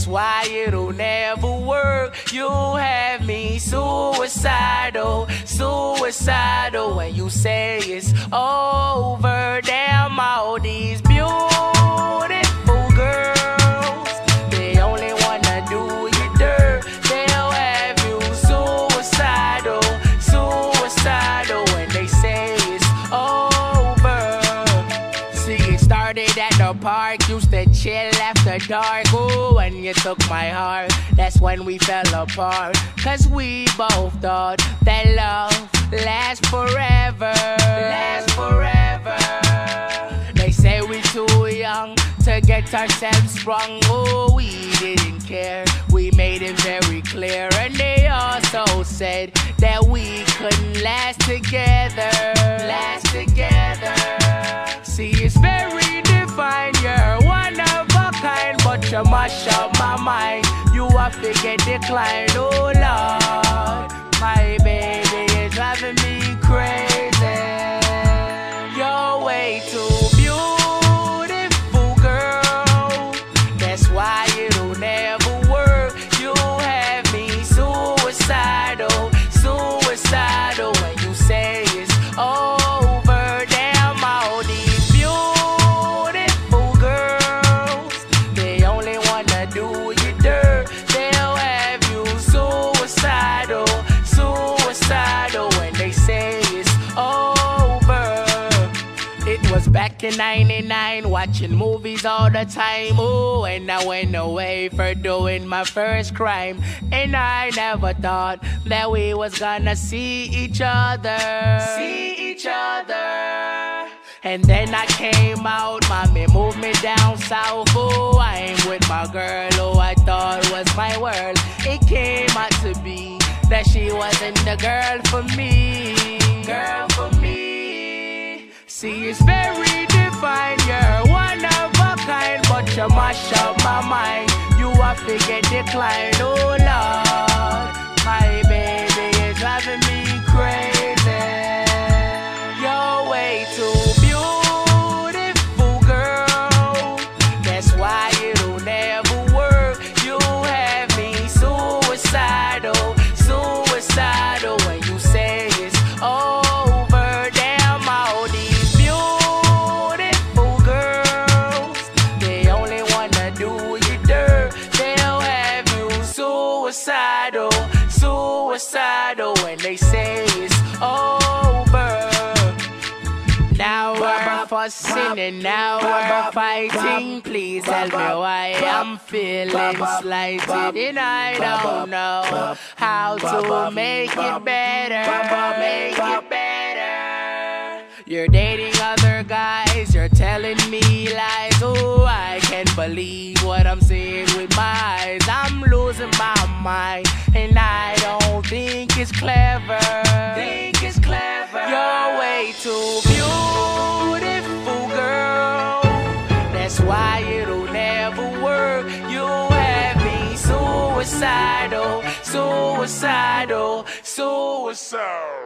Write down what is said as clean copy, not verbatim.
why it'll never work. You have me suicidal, suicidal. When you say it's over, damn all these beautiful girls, they only wanna do you dirt. They'll have you suicidal, suicidal. When they say it's over. See, it started at the park, used to chill after dark. Ooh, when you took my heart, that's when we fell apart. Cause we both thought that love lasts forever, lasts forever. They say we too young to get ourselves sprung. Oh, we didn't care, we made it very clear. And they also said that we couldn't last together, last together. See, it's very divine, you're one of a kind, but you mash up my mind. You have to get declined, oh Lord. My baby is driving me crazy. You're way too beautiful, girl. That's why it'll never work. You have me suicidal, suicidal. When you say it's over, damn all these beautiful girls, they only wanna do you dirt. They'll have you suicidal, suicidal. When they say it's over. It was back in '99, watching movies all the time. Ooh, and I went away for doing my first crime. And I never thought that we was gonna see each other, see each other. And then I came out, mommy moved me down south. Oh, I'm with my girl who I thought was my world. It came out to be that she wasn't the girl for me, girl for me. See, it's very divine, you're one of a kind, but you mash up my mind. You have to get declined, oh Lord. My baby is driving me crazy. You're way too beautiful, girl. That's why it'll never work. You have me suicidal, suicidal. When you say it's over, damn all these beautiful girls, they only wanna do you dirt. They'll have you suicidal, suicidal. When they say it's over. Now we're fussing and now we're fighting. Please tell me why I'm feeling slighted, and I don't know how to make it better, make it better. You're dating other guys, you're telling me lies. Oh, I can't believe what I'm seeing with my eyes. I'm losing my mind, and I don't think it's clever. Think it's clever. You're way too beautiful, girl. That's why it'll never work. You have me suicidal, suicidal, suicidal.